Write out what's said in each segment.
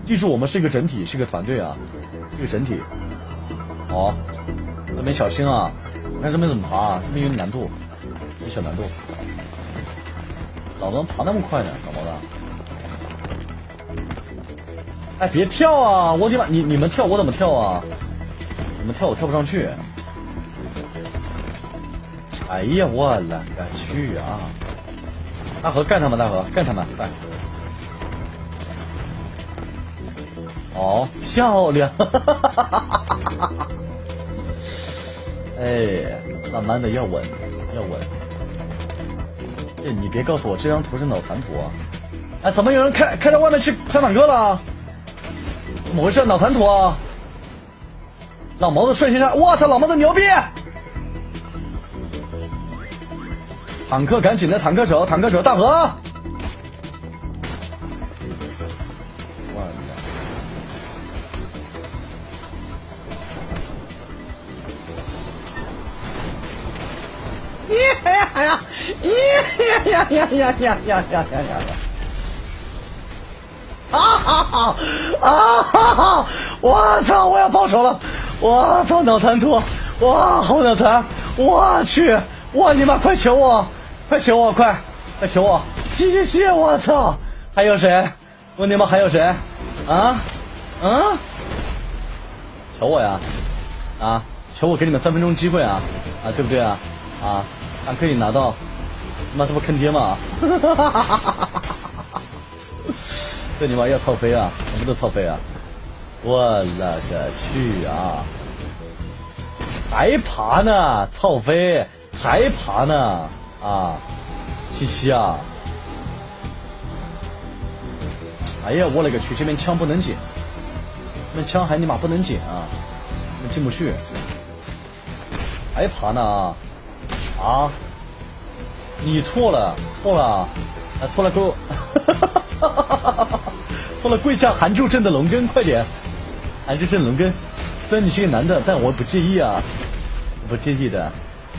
记住，我们是一个整体，是一个团队啊，是一个整体。好，这边小心啊！你看这边怎么爬啊？这边有点难度，有小难度。老子能爬那么快呢，老毛子！哎，别跳啊！我的妈，你们跳我怎么跳啊？你们跳我跳不上去。哎呀，我勒个去啊！大河干他们，大河干他们，干！哦，漂亮！哎，慢慢的要稳，要稳。哎，你别告诉我这张图是脑残图啊！哎，怎么有人开到外面去抢坦克了？怎么回事？脑残图啊！老毛子瞬间上，我操，老毛子牛逼！坦克赶紧的，坦克手，坦克手，大河！我操！我要报仇了！我操！脑残图！哇，好脑残！我去！我你妈！快求我！快求我！快求我！谢！我操！还有谁？我你妈还有谁？啊？求我呀！啊！求我给你们3分钟机会啊！啊，对不对啊？啊！俺可以拿到，妈这不坑爹吗？这你妈要操飞啊！什么都操飞啊！我勒个去啊！还爬呢，操飞还爬呢啊！七七啊！哎呀，我勒个去！这边枪不能捡，这边枪还你妈不能捡啊！这边进不去，还爬呢啊！你错了，错了，错了，给我，错了，跪下含住朕的龙根，快点，含住朕龙根。虽然你是个男的，但我不介意啊，不介意的。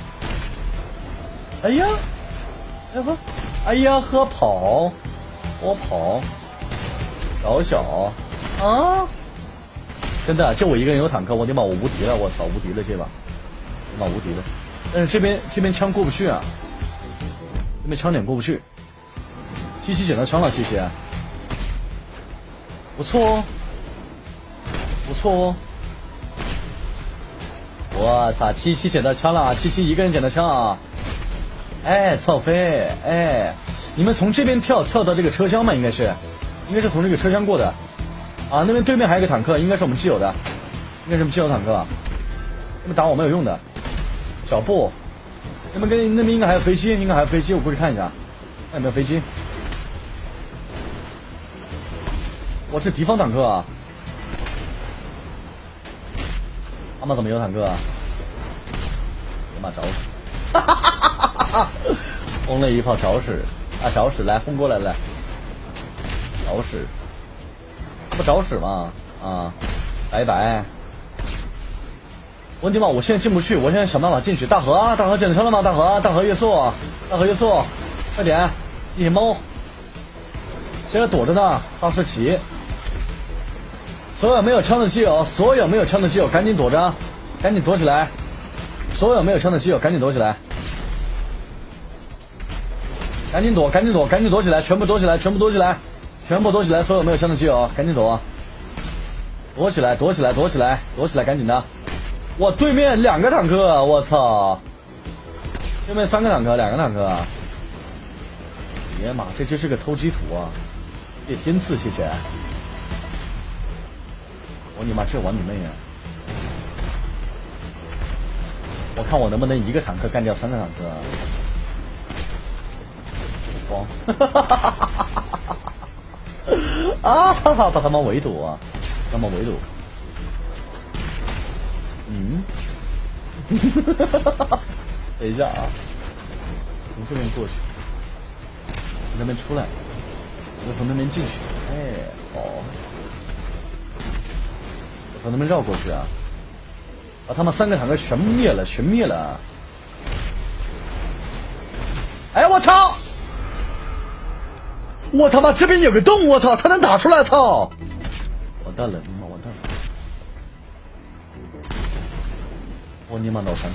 哎呀，哎呀呵，跑，我跑，搞小啊！真的，就我一个人有坦克，我的妈，我无敌了，我操，无敌了这把，他妈无敌了。但是这边枪过不去啊。这边枪点过不去，七七捡到枪了，谢谢，不错哦，不错哦，我操，七七捡到枪了，七七一个人捡到枪啊！哎，操飞，哎，你们从这边跳到这个车厢嘛，应该是从这个车厢过的，啊，那边对面还有个坦克，应该是我们基友的，应该是我们基友坦克，那边打我没有用的，小布。那边应该还有飞机，我过去看一下，看有没有飞机。我这敌方坦克啊！他们怎么有坦克啊？他妈找死！哈哈哈哈哈！轰了一炮找死啊！找死来轰过来了！找死！不找死吗？啊！拜拜！我的妈！我现在进不去，我现在想办法进去。大河啊，大河捡到枪了吗？大河越速，快点！一猫，现在躲着呢。哈士奇，所有没有枪的基友，赶紧躲着，赶紧躲起来。所有没有枪的基友，赶紧躲起来，赶紧躲起来，全部躲起来。所有没有枪的基友，赶紧躲，躲起来，赶紧的。我对面2个坦克，我操！对面3个坦克，2个坦克。爷妈，这就是个偷鸡图啊！谢天赐，谢谢。我你妈，这玩你妹呀！我看我能不能一个坦克干掉3个坦克。光，啊哈哈！把他们围堵啊！等一下啊，从这边过去，从那边出来，我从那边进去。哎，好，我从那边绕过去啊，把他们3个坦克全灭了。哎，我操！我他妈这边有个洞，我操，他能打出来，操！ 蛋了，你妈完蛋了！我尼玛脑残！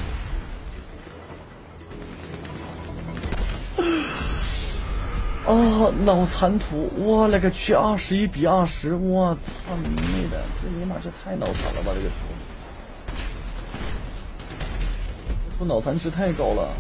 哦，脑残图！我勒个去，21比20！我操你妹的！这尼玛这太脑残了吧！这个图脑残值太高了！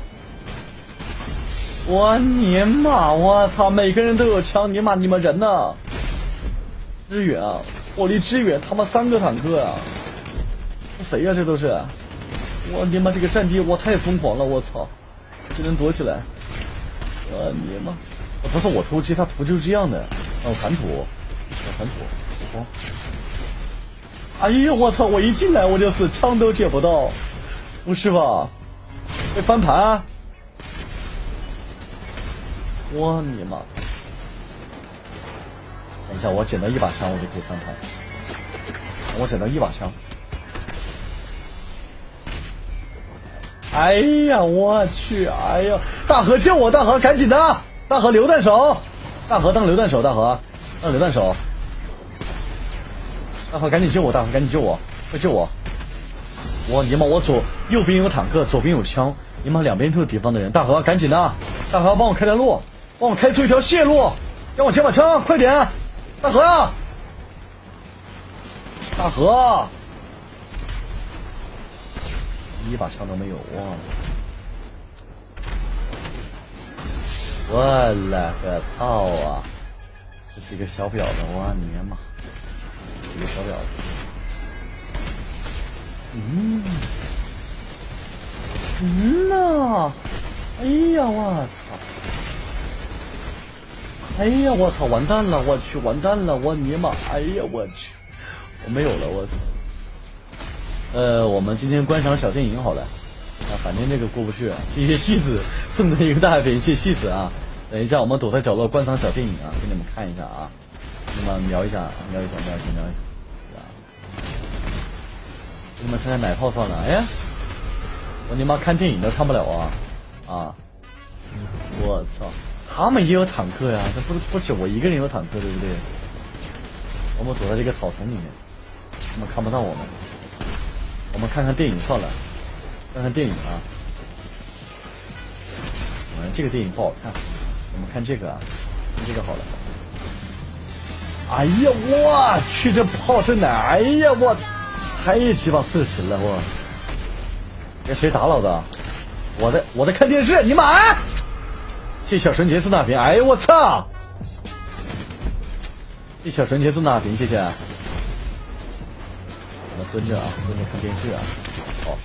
我尼玛！我操！每个人都有枪，尼玛你们人呢？支援啊！火力支援，他妈3个坦克啊！谁呀？这都是！我尼玛这个战地我太疯狂了！我操！只能躲起来！我尼玛！不是我突击，他图就是这样的，脑残图，脑残图，哦！哎呀，我操！我一进来我就死，枪都捡不到，不是吧？被翻盘！我尼玛！等一下，我捡到一把枪，我就可以翻盘。我捡到一把枪。哎呀，我去！哎呀，大河救我！大河，赶紧的！大河榴弹手，大河当榴弹手，大河当榴弹手，大河赶紧救我，大河赶紧救我，快救我！我尼玛，我右边有坦克，左边有枪，尼玛两边都有敌方的人，大河赶紧的，大河帮我开条路，帮我开出一条血路，让我捡把枪，快点！大河啊，大河，一把枪都没有哇！我勒个操啊！这是一个小婊子，我尼玛，这个小婊子。呐！哎呀，我操！哎呀，我操！完蛋了！我去，完蛋了！我尼玛！哎呀，我去！我没有了，我操！我们今天观赏小电影好了。反正这个过不去啊！谢谢戏子送的一个大海屏，谢谢戏子啊！等一下，我们躲在角落观赏小电影啊，给你们看一下啊，你们瞄一下，瞄一下。你们看看奶泡算了，哎呀，我你妈看电影都看不了啊！我操，他们也有坦克呀，这不止我一个人有坦克，对不对？我们躲在这个草丛里面，他们看不到我们。我们看看电影算了。看看电影啊，这个电影不好看，我们看这个啊，看这个好了。哎呀，我去，这炮声奶，哎呀，我太鸡巴刺激了，我跟谁打老子？我在看电视，你妈！谢小纯洁送大屏，哎呀，我操！谢小纯洁送大屏，谢谢。我们蹲着啊，蹲着看电视啊，好。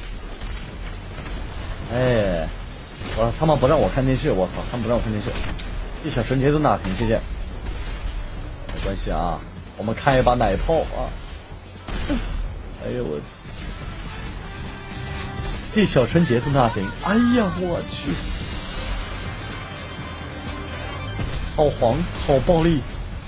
哎，他们不让我看电视，我操，他们不让我看电视。一小纯洁送大屏，谢谢。没关系啊，我们看一把奶泡啊。哎呦我，这小纯洁送大屏，哎呀我去，好黄，好暴力。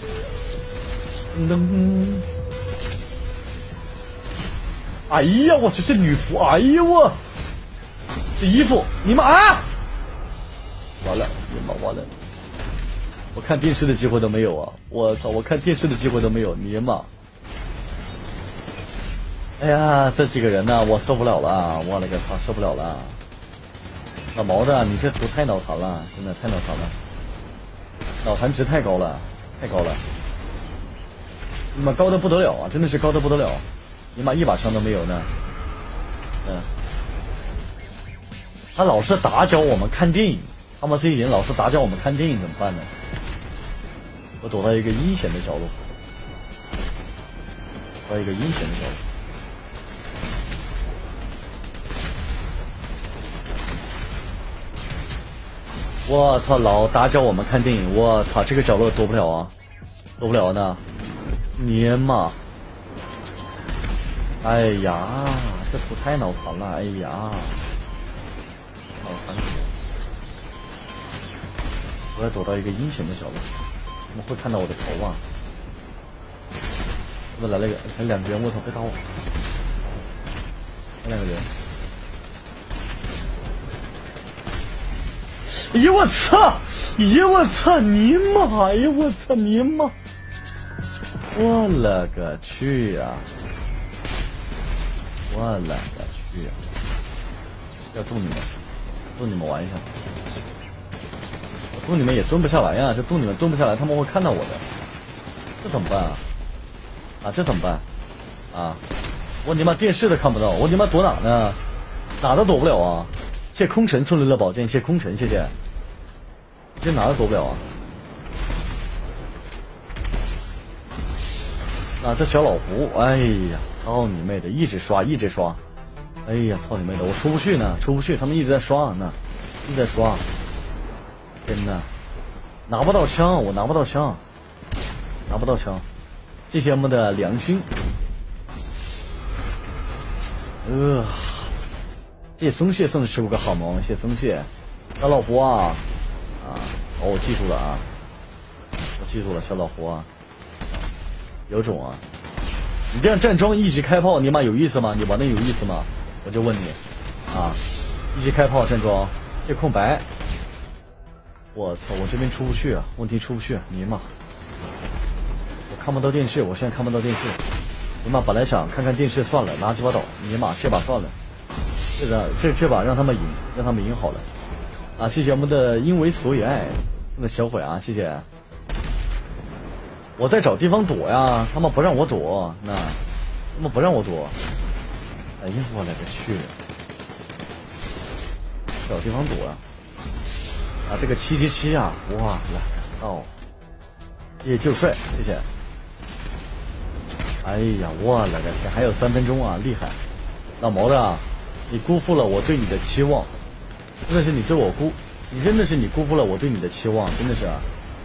哎呀我去，这女仆，哎呀我。这衣服，你妈啊！完了，你妈完了！我看电视的机会都没有啊！我操，我看电视的机会都没有，你妈！哎呀，这几个人呢，我受不了了，我勒个操，受不了了！老毛的，你这图太脑残了，真的太脑残了，脑残值太高了，太高了！你妈高的不得了啊，真的是高的不得了！你妈一把枪都没有呢，他老是打搅我们看电影，他们这些人老是打搅我们看电影，怎么办呢？我躲到一个阴险的角落，躲到一个阴险的角落。我操，老打搅我们看电影，我操，这个角落躲不了啊，躲不了呢，你妈！哎呀，这图太脑残了，哎呀！我要躲到一个阴险的角落，他们会看到我的头啊！这来了个，还两个人，我操，别打我！还两个人！哎呀我操！哎呀我操！你妈！哎呀我操！你妈！ 我勒个去呀！我勒个去呀！要渡你们，渡你们玩一下。渡你们也蹲不下来呀，这渡你们蹲不下来，他们会看到我的。这怎么办啊？啊，这怎么办？啊，我你妈电视都看不到，我你妈躲哪呢？哪都躲不了啊！谢空城送来了宝剑，谢空城，谢谢。这哪都躲不了啊！啊，这小老胡，哎呀，操你妹的，一直刷，一直刷，哎呀，操你妹的，我出不去呢，出不去，他们一直在刷呢，一直在刷，天呐，拿不到枪，我拿不到枪，拿不到枪，谢谢我们的良心，谢谢松蟹送的15个好萌，谢谢松蟹，小老胡啊，哦，我记住了啊，我记住了，小老胡啊。有种啊！你这样站桩一直开炮，你妈有意思吗？你玩的有意思吗？我就问你，啊，一直开炮站桩，这空白，我操，我这边出不去啊，问题出不去，你妈，我看不到电视，我现在看不到电视，你妈本来想看看电视算了，拿几把刀，你妈这把算了，这把让他们赢，让他们赢好了，啊，谢谢我们的因为所以爱，那小鬼啊，谢谢。我在找地方躲呀，他们不让我躲，那他们不让我躲。哎呀，我勒个去！找地方躲啊！啊，这个777啊，哇了个操！也就帅，谢谢。哎呀，我勒个天，还有3分钟啊，厉害！老毛的，你辜负了我对你的期望，真的是你真的是你辜负了我对你的期望，真的是啊。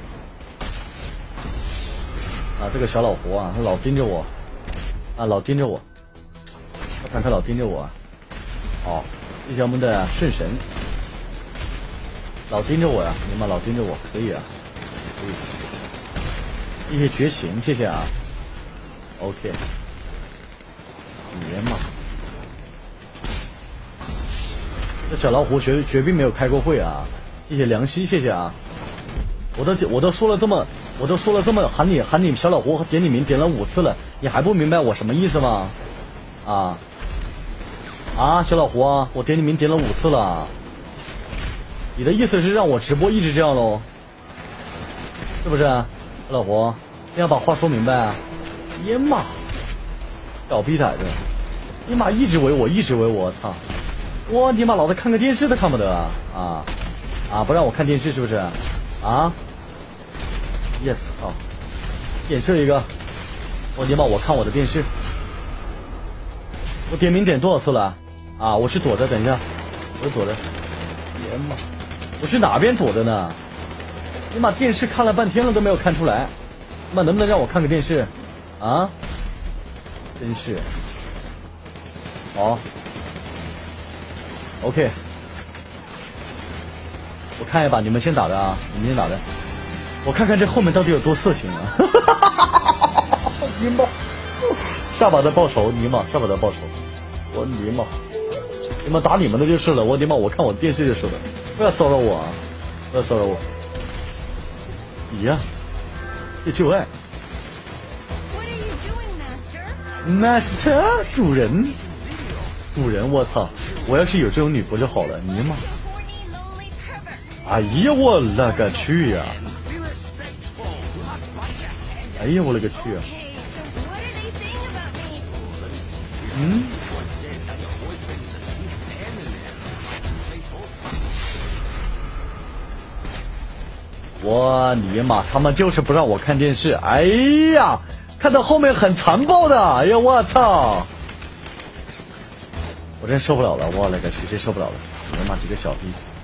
啊，这个小老胡啊，他老盯着我，啊，老盯着我，他坦克老盯着我，好，谢谢我们的顺神，老盯着我呀，你们老盯着我，可以啊，可以，谢谢绝情，谢谢啊 ，OK， 爷嘛，这小老胡绝壁没有开过会啊，谢谢梁希，谢谢啊，我都说了这么。我都说了这么喊你小老胡点你名点了5次了，你还不明白我什么意思吗？啊，小老胡啊，我点你名点了5次了，你的意思是让我直播一直这样喽？是不是？小老胡，你要把话说明白。爷妈，小逼崽子，你妈一直围我，操！我你妈老子看个电视都看不得啊！不让我看电视是不是？啊？ yes 啊，点射一个，我你妈我看我的电视，我点名点多少次了？啊，我是躲着，等一下，我是躲着，爷妈，我去哪边躲着呢？你妈电视看了半天了都没有看出来，你妈能不能让我看个电视？啊，真是，好 ，OK， 我看一把，你们先打的啊，你们先打的。 我看看这后面到底有多色情啊！尼玛，下把再报仇，尼玛下把再报仇，我尼玛，你们打你们的就是了，我尼玛我看我电视就是了，不要骚扰我啊！不要骚扰我！你呀，这就爱 ，Master 主人，我操！我要是有这种女仆就好了，尼玛！哎呀，我勒个去呀！ 哎呀，我勒个去啊！我尼玛，他们就是不让我看电视！哎呀，看到后面很残暴的！哎呀，我操！我真受不了了，我勒个去，真受不了了！尼玛几个小逼，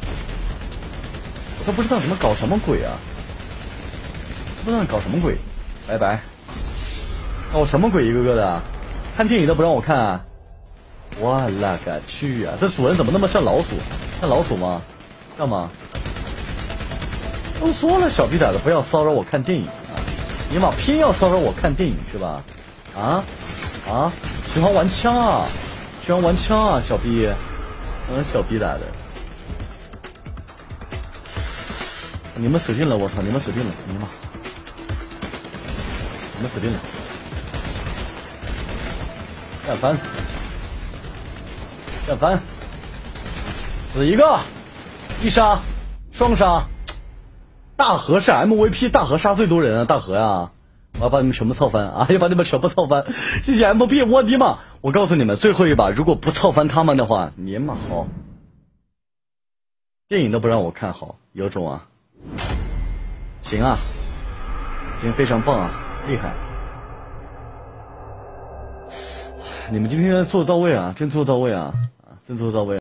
我都不知道你们搞什么鬼啊！不知道搞什么鬼！ 拜拜！我什么鬼一个个的，看电影都不让我看、啊，我勒个去啊！这主人怎么那么像老鼠？像老鼠吗？像吗？都说了，小逼崽子不要骚扰我看电影啊！你妈偏要骚扰我看电影是吧？喜欢玩枪啊！小逼，小逼崽子！你们死定了！我操！你们死定了！你妈！ 你们死定了！干翻！干翻！死一个！一杀，双杀！大河是 MVP， 大河杀最多人啊！大河呀！我要把你们全部操翻！哎呀，把你们全部操翻！谢谢 MVP， 我的妈！我告诉你们，最后一把如果不操翻他们的话，你妈好！电影都不让我看好，有种啊！行啊，行，非常棒啊，厉害！你们今天做得到位啊，真做得到位啊，真做得到位。